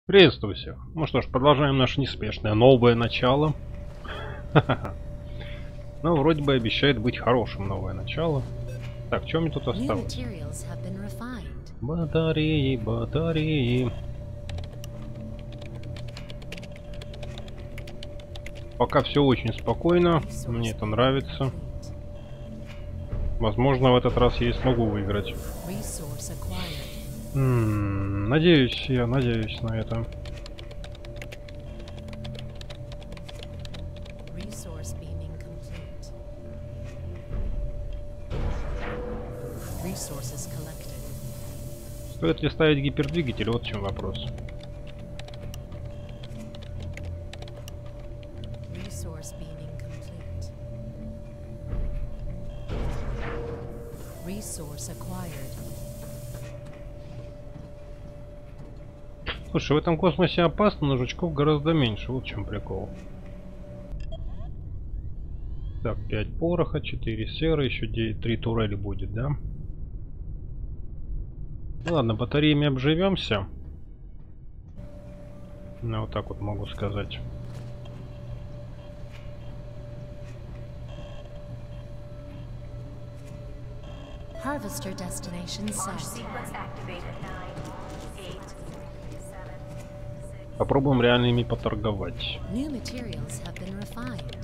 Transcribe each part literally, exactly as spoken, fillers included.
Приветствую всех. Ну что ж, продолжаем наше неспешное новое начало. Ну, вроде бы обещает быть хорошим новое начало. Так, что мне тут осталось? Батареи, батареи. Пока все очень спокойно. Мне это нравится. Возможно, в этот раз я и смогу выиграть. М-м, надеюсь, я надеюсь на это. Стоит ли ставить гипердвигатель? Вот в чем вопрос. Слушай, в этом космосе опасно, но жучков гораздо меньше. Вот в чем прикол. Так, пять пороха, четыре серы, еще три турели будет, да? Ну ладно, батареями обживемся. Ну, вот так вот могу сказать. Harvester destination set. Попробуем реально ими поторговать. New materials have been refined.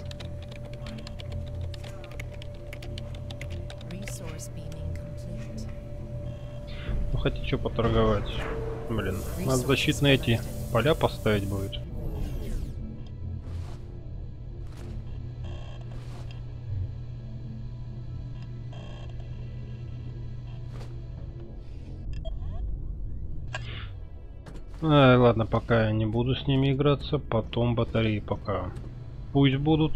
Resource beaming complete. Ну, хотите что поторговать? Блин, надо защитные эти поля поставить будет. А, ладно, пока я не буду с ними играться, потом батареи пока пусть будут.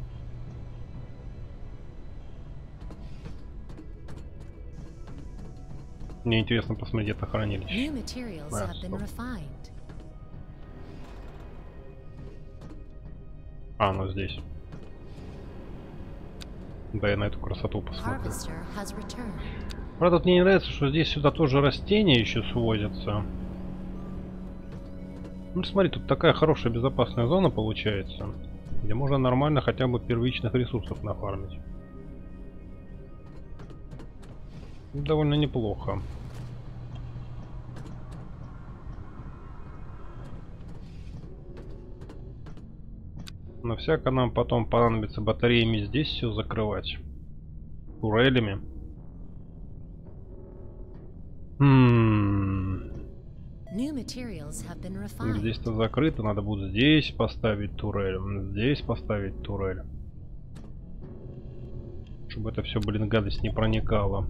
Мне интересно посмотреть это хранилище. А, а, оно здесь. Да, я на эту красоту посмотрю. Правда, мне не нравится, что здесь сюда тоже растения еще свозятся. Ну, смотри, тут такая хорошая безопасная зона получается, где можно нормально хотя бы первичных ресурсов нафармить. Довольно неплохо. Но всяко нам потом понадобится батареями здесь все закрывать. Турелями. Хм. Здесь-то закрыто, надо будет здесь поставить турель, здесь поставить турель. Чтобы это все, блин, гадость не проникала.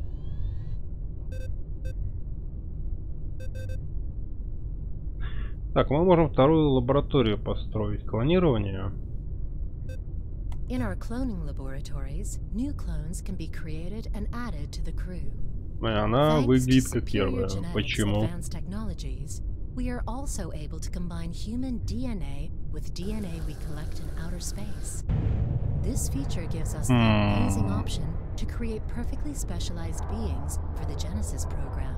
Так, мы можем вторую лабораторию построить. Клонирование. In our cloning laboratories, new clones can be created and added to the crew. И она выглядит как первая. Почему? We are also able to combine human D N A with D N A we collect in outer space. This feature gives us the amazing option to create perfectly specialized beings for the Genesis program.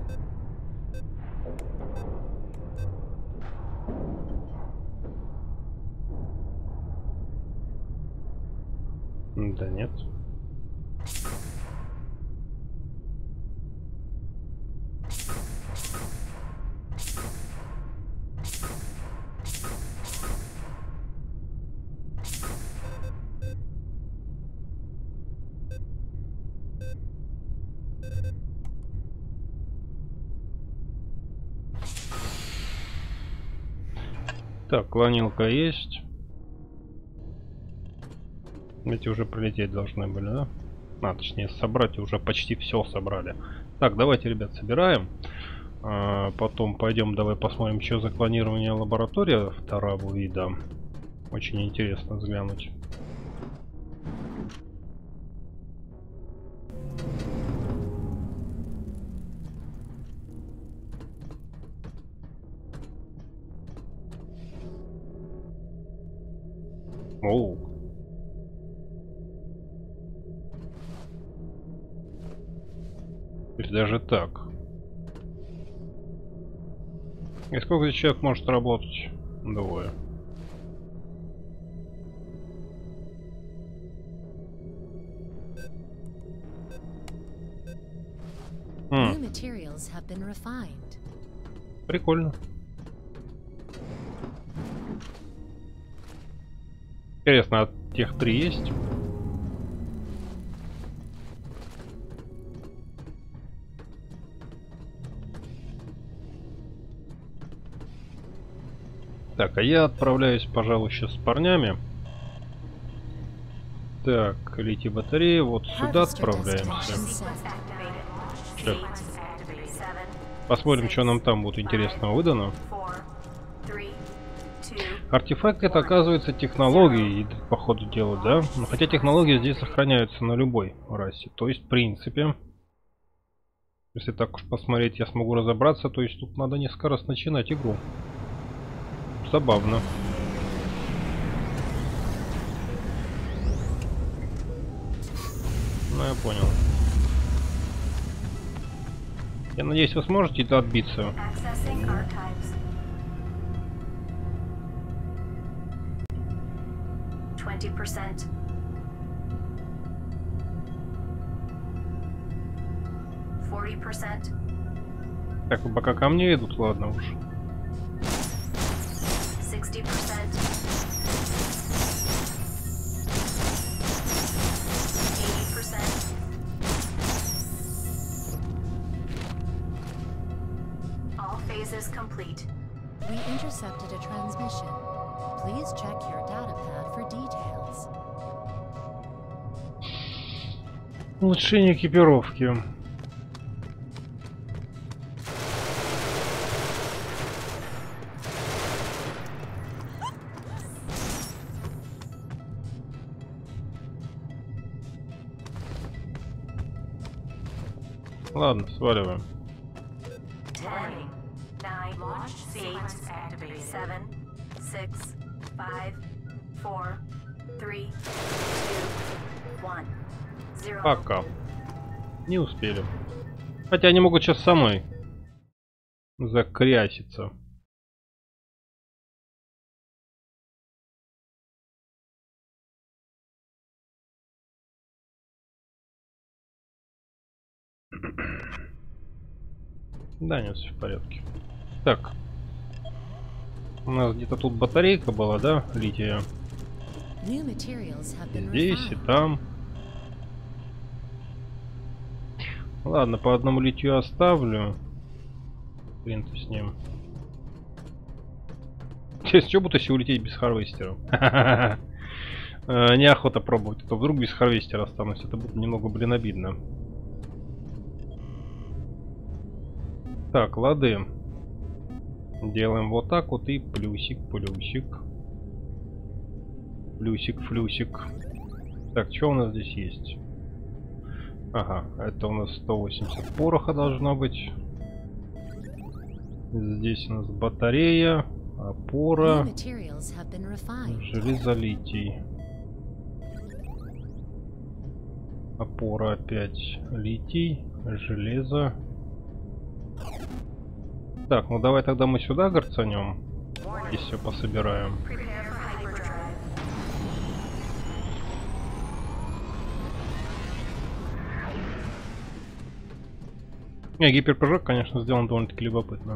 Да нет. Так, клонилка есть. Эти уже прилететь должны были, да? А, точнее, собрать уже почти все собрали. Так, давайте, ребят, собираем. А, потом пойдем, давай посмотрим, что за клонирование лаборатория второго вида. Очень интересно взглянуть. Оу. То есть даже так. И сколько здесь человек может работать? Двое. New materials have been refined. Прикольно. Интересно, а тех три есть? Так, а я отправляюсь, пожалуй, сейчас с парнями. Так, литий батареи, вот сюда отправляемся. Чё? Посмотрим, что нам там будет интересного выдано. Артефакт — это, оказывается, технологии, по ходу дела, да? Но хотя технологии здесь сохраняются на любой расе. То есть, в принципе, если так уж посмотреть, я смогу разобраться. То есть, тут надо несколько раз начинать игру. Забавно. Ну, я понял. Я надеюсь, вы сможете это отбиться. Так, пока ко мне идут, ладно уж. Complete. We intercepted a transmission. Please check your data pad for details. Улучшение экипировки. Ладно, сваливаем. Пока. Не успели. Хотя они могут сейчас самой закряситься. Да, нет, все в порядке. Так. У нас где-то тут батарейка была, да, лития? Здесь и там. Ладно, по одному литью оставлю. Хрен с ним. Сейчас что будто если улететь без харвестера? Неохота пробовать, а то вдруг без харвестера останусь. Это будет немного, блин, обидно. Так, лады. Делаем вот так вот и плюсик, плюсик. Плюсик, флюсик. Так, что у нас здесь есть? Ага, это у нас сто восемьдесят пороха должно быть. Здесь у нас батарея, опора, железолитий. Опора опять, литий, железо. Так, ну давай тогда мы сюда горцанем и все пособираем. Не, гиперпрыжок, конечно, сделан довольно-таки любопытно.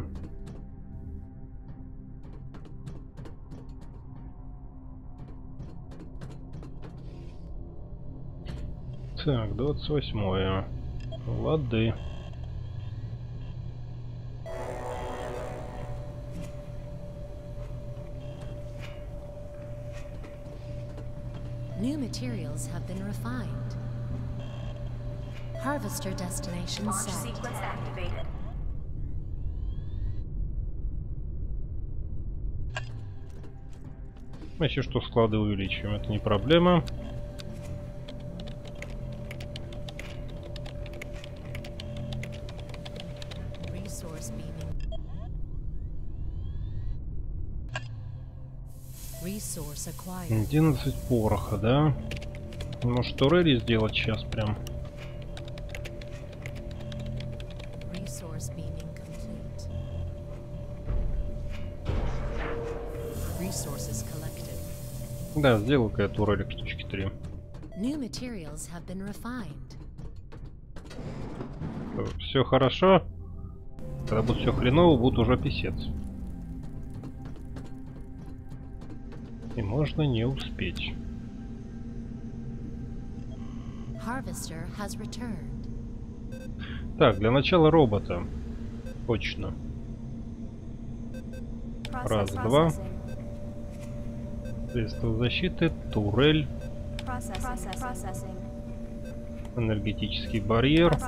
Так, двадцать восьмое. Лады. New materials have been refined. Harvester destination set. Sequence activated. Если что, склады увеличиваем, это не проблема. Resource beaming. Resource acquired. одиннадцать пороха, да? Может, турели сделать сейчас прям? resources collected. Да, сделал-ка я турелик штучки три. New materials have been refined. Все хорошо. Когда будет все хреново, будет уже писец. И можно не успеть. Harvester has returned. Так, для начала робота. Точно. Раз, два. Средство защиты, турель. Энергетический барьер.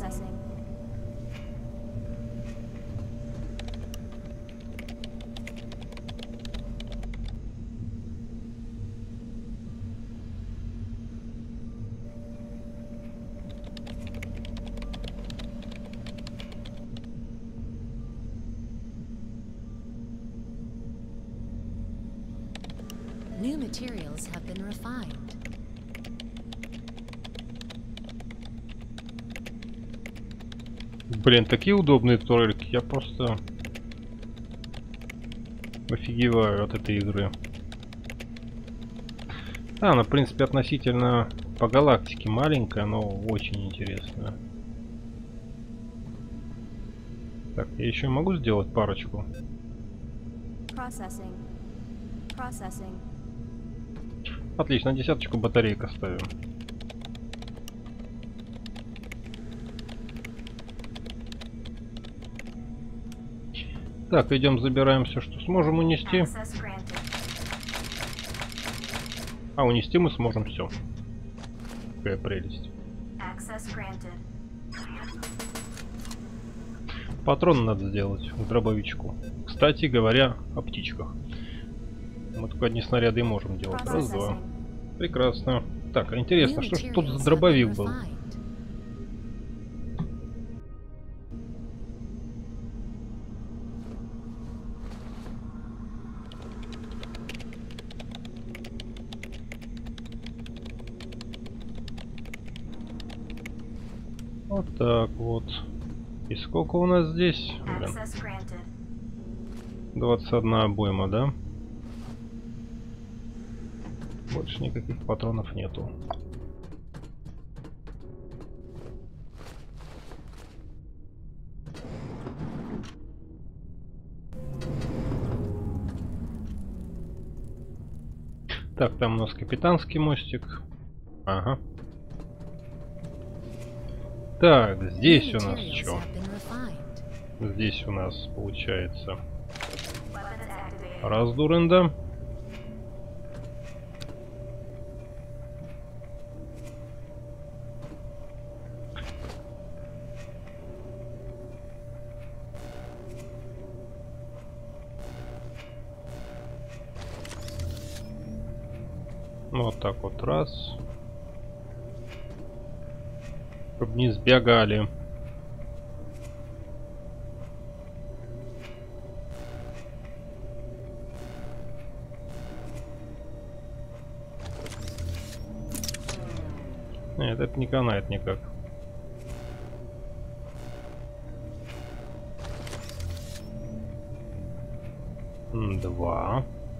New materials have been refined. Блин, такие удобные турельки. Я просто офигеваю от этой игры. А, она, в принципе, относительно по галактике маленькая, но очень интересная. Так, я еще могу сделать парочку? Processing. Processing. Отлично, десяточку батареек оставим. Так, идем забираем все, что сможем унести. Access granted. А, унести мы сможем все. Какая прелесть. Access granted. Патрон надо сделать к дробовичку. Кстати говоря, о птичках. Мы только одни снаряды и можем делать. Раз, два. Прекрасно. Так, а интересно, что ж тут за дробовик был? Вот так вот. И сколько у нас здесь? Блин. Access granted. двадцать одна обойма, да? Больше никаких патронов нету. Так, там у нас капитанский мостик. Ага. Так, здесь у нас что? Здесь у нас получается раздурында. Вот так вот раз. Чтоб не сбегали. Нет, это не канает никак. Два.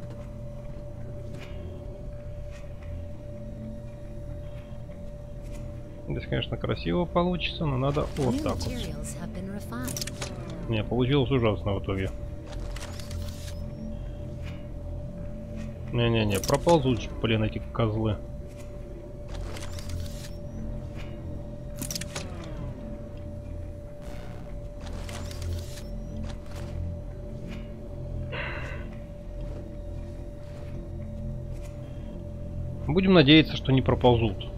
Здесь, конечно, красиво получится, но надо вот так вот. Не, получилось ужасно в итоге. Не-не-не, проползут, блин, эти козлы. Будем надеяться, что не проползут.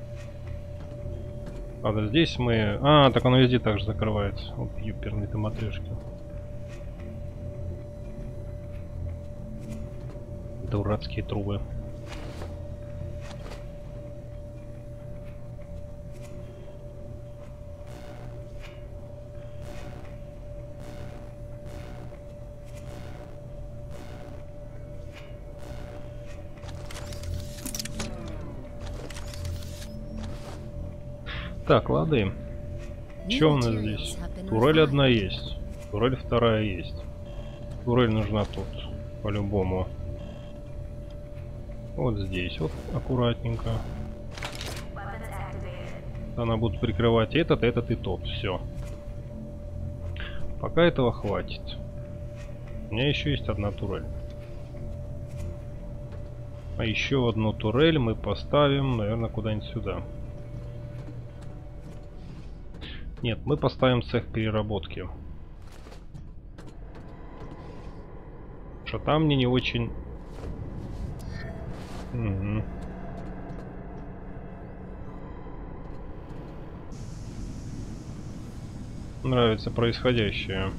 А здесь мы... А, так оно везде так же закрывается. Вот юперные там матрешки. Дурацкие трубы. Так, лады. Что у нас здесь? Турель одна есть. Турель вторая есть. Турель нужна тут. По-любому. Вот здесь вот аккуратненько. Weapons activated. Она будет прикрывать этот, этот и тот. Все. Пока этого хватит. У меня еще есть одна турель. А еще одну турель мы поставим, наверное, куда-нибудь сюда. Нет, мы поставим цех переработки. Что там мне не очень... Угу. Нравится происходящее.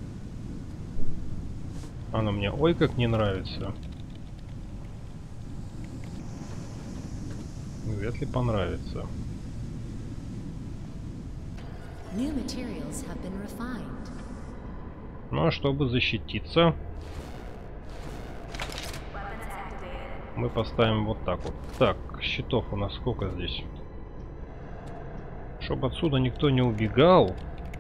Оно мне ой как не нравится. Вряд ли понравится. New materials have been refined. Ну а чтобы защититься, Weapons activated. мы поставим вот так вот. Так, щитов у нас сколько здесь? Чтобы отсюда никто не убегал.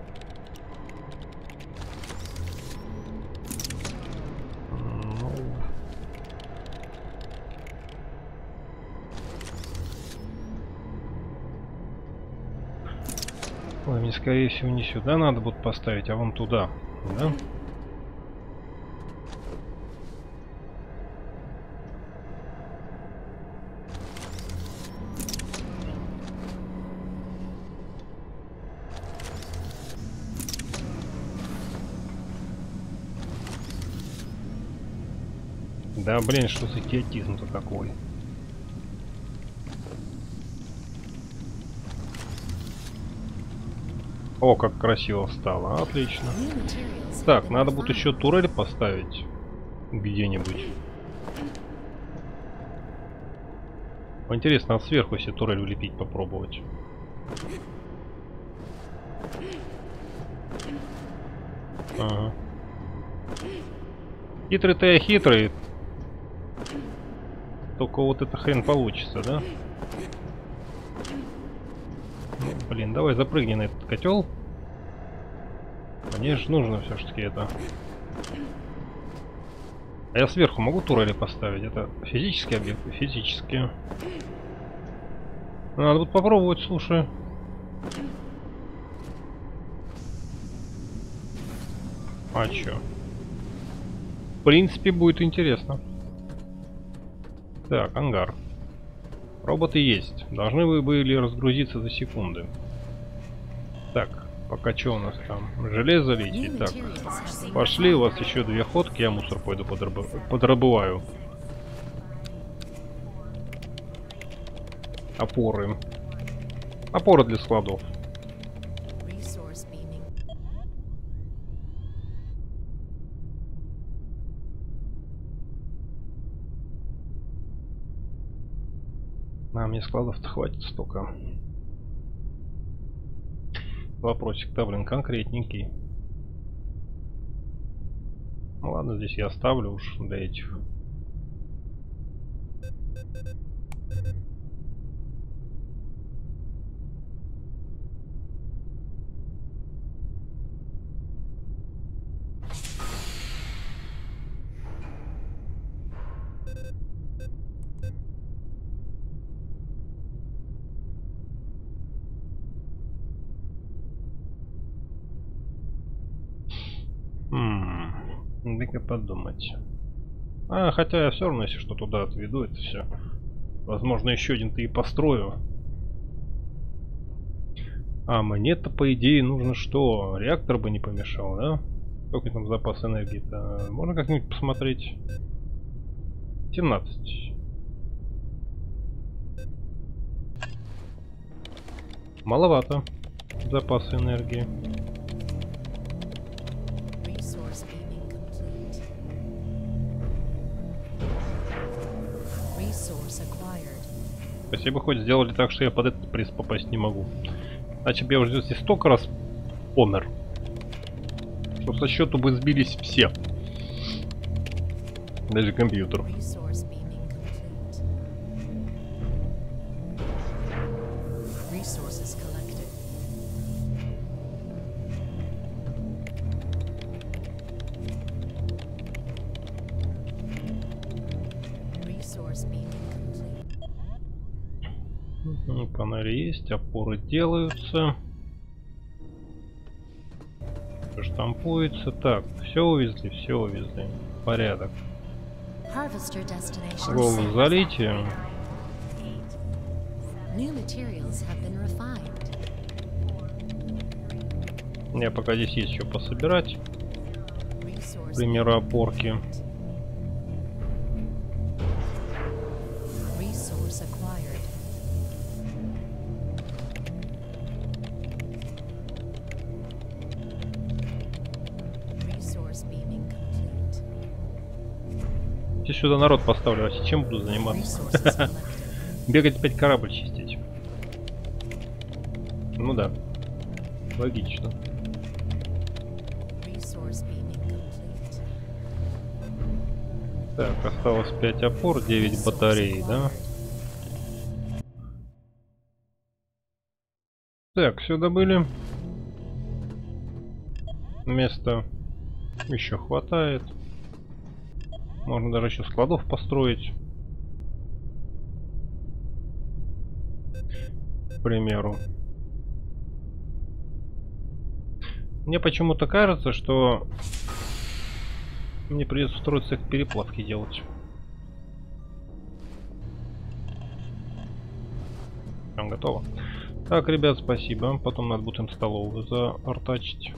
Ну... Ой, мне скорее всего не сюда надо будет поставить, а вон туда, да? Да блин, что за идиотизм-то такой? О, как красиво стало, отлично. New materials have Так, been надо будет refined. еще турель поставить где-нибудь. Интересно, а сверху если турель улепить попробовать. Ага. Хитрый-то я хитрый. Только вот это хрен получится, да? Ну, блин, давай запрыгни на этот котел. Мне же нужно все-таки это. А я сверху могу турели поставить? Это физический объект? Физически. Надо будет попробовать, слушай. А чё? В принципе, будет интересно. Так, ангар. Роботы есть. Должны вы были разгрузиться за секунды. Так, пока что у нас там? Железо летит. Так, пошли, у вас еще две ходки, я мусор пойду подрабы... подрабываю. Опоры. Опоры для складов. Resource beaming. А мне складов-то хватит столько. Вопросик-то, блин, конкретненький. Ну ладно, здесь я оставлю уж до этих. Дай-ка подумать. А, хотя я все равно, если что туда отведу, это все. Возможно, еще один-то и построю. А, мне-то, по идее, нужно что? Реактор бы не помешал, да? Сколько там запас энергии-то? Можно как-нибудь посмотреть? семнадцать. Маловато запаса энергии. Resource beaming complete. Resource acquired. Спасибо, хоть сделали так, что я под этот приз попасть не могу. Иначе бы я уже здесь столько раз помер, что со счету бы сбились все. Даже компьютер. Resource beaming complete. Resources collected. Resource beaming complete. Ну, панели есть, опоры делаются. Штампуется. Так, все увезли, все увезли. Порядок. Harvester destination Голову set. залейте. New materials have been refined. Мне пока здесь есть еще пособирать. Resource К примеру, опорки. resource acquired. Resource beaming complete. Здесь сюда народ поставлю, а чем буду заниматься? Resources collected. Бегать опять корабль чистить. Ну да. Логично. Resource beaming complete. Так, осталось пять опор, девять Resource батарей, да? acquired. Так, все добыли. Места еще хватает. Можно даже еще складов построить. К примеру. Мне почему-то кажется, что мне придется строить цех переплавки делать. Прям готово. Так, ребят, спасибо. Потом надо будет им столовую заортачить.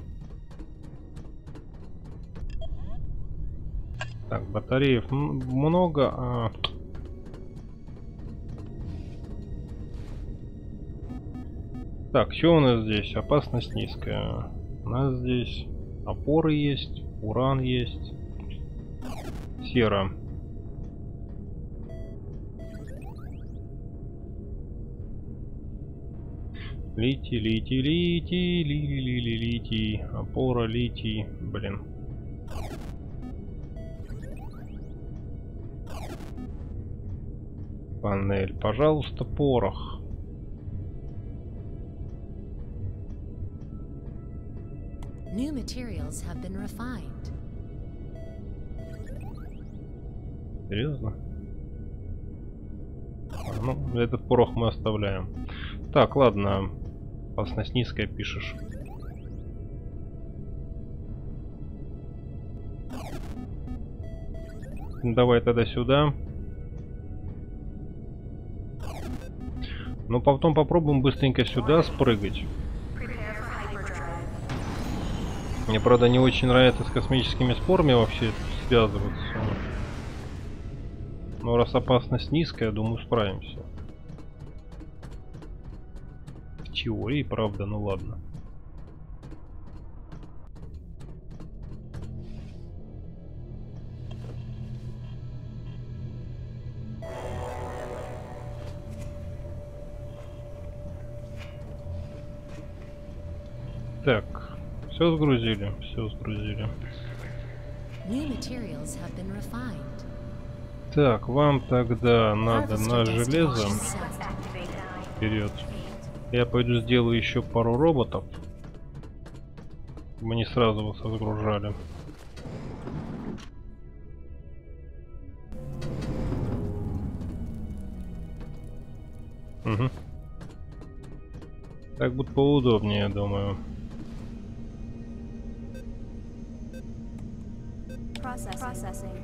Так, батареев много, а... Так, что у нас здесь? Опасность низкая. У нас здесь опоры есть, уран есть, сера. Литий, литий, литий, литий, литий, литий, опора, литий, блин. Панель, пожалуйста, порох. New materials have been refined. Серьезно? А, ну, этот порох мы оставляем. Так, ладно. Опасность низкая пишешь. Давай тогда сюда. Ну, потом попробуем быстренько сюда спрыгать. Мне, правда, не очень нравится с космическими спорами вообще связываться. Но раз опасность низкая, думаю, справимся. В теории, правда, ну ладно. Так, все сгрузили, все сгрузили. New materials have been refined. Так, вам тогда надо Harvester на destination железо set. вперед. Я пойду сделаю еще пару роботов. Мы не сразу вас разгружали. Угу. Так будет поудобнее, я думаю. Processing. Processing.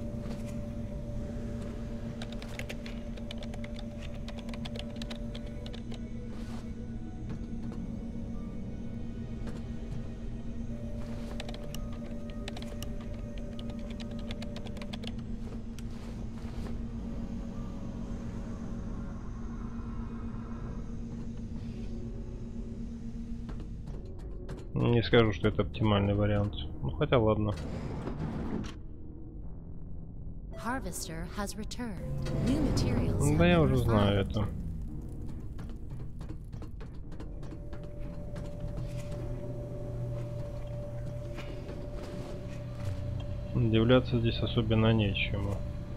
Не скажу, что это оптимальный вариант. Ну хотя ладно. Harvester has returned. New materials have Да я been уже знаю refined. это. Удивляться здесь особенно нечему.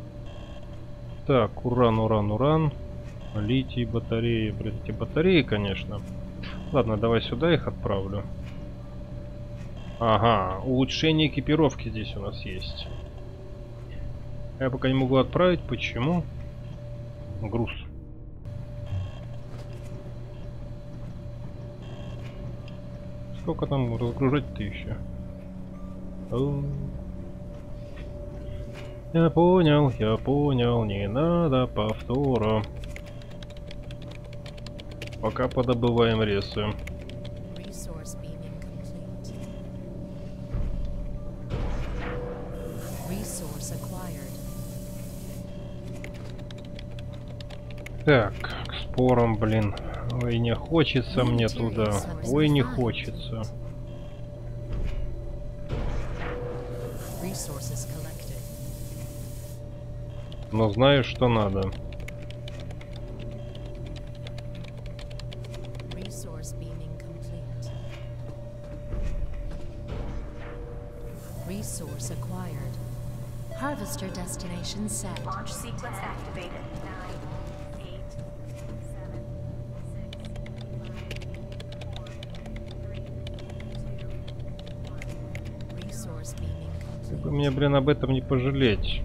Так, уран, уран, уран. Литий, батареи. Блин, эти батареи, конечно. Ладно, давай сюда их отправлю. Ага, улучшение экипировки здесь у нас есть. Я пока не могу отправить. Почему? Груз. Сколько там разгружать-то еще? О. Я понял, я понял, не надо повтора. Пока подобываем ресы. Resource beaming complete. Resource acquired. Так, к спорам, блин. Ой, не хочется мне туда. Ой, не хочется. Resources collected. Но знаю, что надо. Resource beaming complete. Resource acquired. Harvester destination set. Launch sequence activated. Nine, eight, seven, six, five, four, three, two, one. Resource beaming Как бы complete. мне, блин, об этом не пожалеть.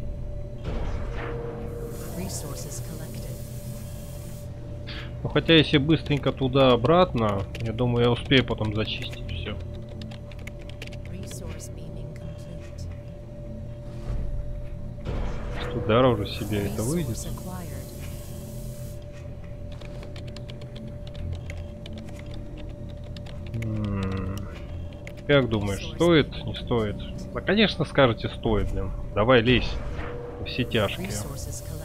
Resources collected. Ну, хотя если быстренько туда-обратно, я думаю, я успею потом зачистить все. Resource beaming complete. Туда уже себе это выйдет. Resource acquired. М-м. Как думаешь, стоит, не стоит? Да, конечно, скажете, стоит, блин. Давай лезь. Все тяжкие. Resources collected.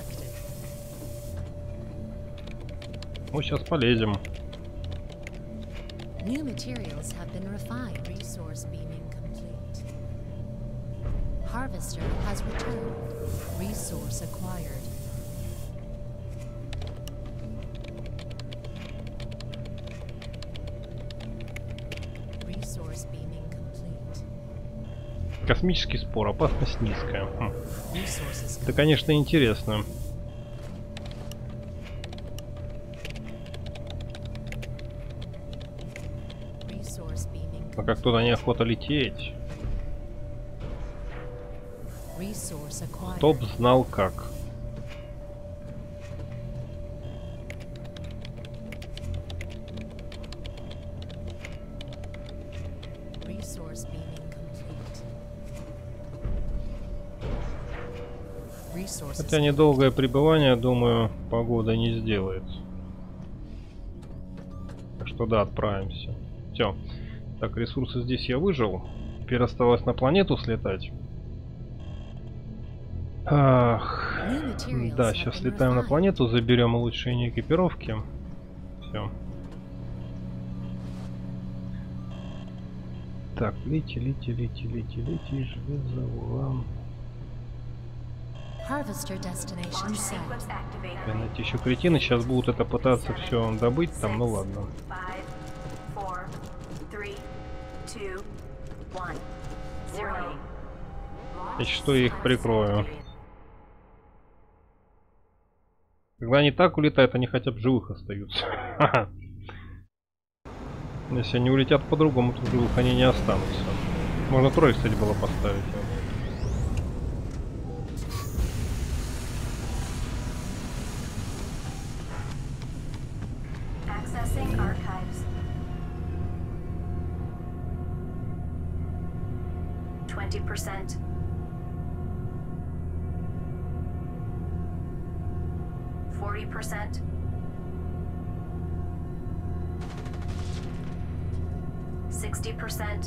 Ну, сейчас полезем. New materials have been refined. Resource beaming complete. Harvester has returned. Resource acquired. Resource beaming complete. Космический спор, опасность низкая. Хм. Resources Это, конечно, интересно. Resource beaming. Но как туда неохота лететь. Resource acquired. Кто б знал как. Resource beaming complete. Resources. Хотя недолгое пребывание, думаю, погода не сделает. Так что да, отправимся. Все. Так, ресурсы здесь я выжил. Теперь осталось на планету слетать. Ах. New materials Да, have сейчас been летаем на refined. планету, заберем улучшение экипировки. Все. Так, лети, лети, лети, лети, лети, железо, уран. Harvester destination Launch set. sequence activated. Блин, эти еще кретины сейчас будут это пытаться все добыть там, ну ладно. Five, four, three, two, one. Zero. Я что я их прикрою. Когда они так улетают, они хотя бы живых остаются. Если они улетят по-другому, то живых они не останутся. Можно трое, кстати, было поставить. Accessing archives. Twenty percent. Forty percent. Sixty percent.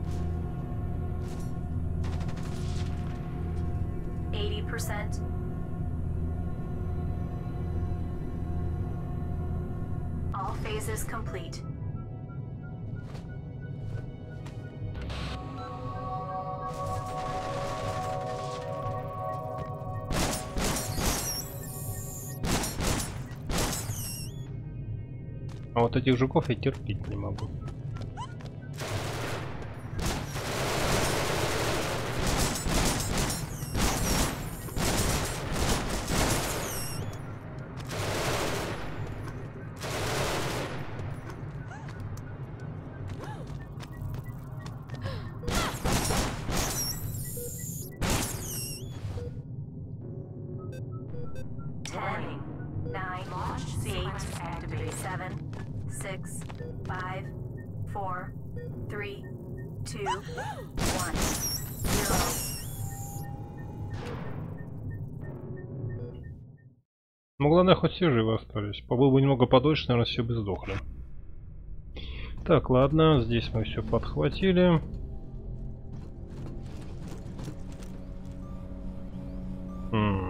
Eighty percent. All phases complete. А вот этих жуков я терпеть не могу. Ten, nine, eight, seven, six, five, four, Three, two, one, zero. Ну, главное, хоть все живы остались. Побыл бы немного подольше, наверное, все бы сдохли. Так, ладно, здесь мы все подхватили. М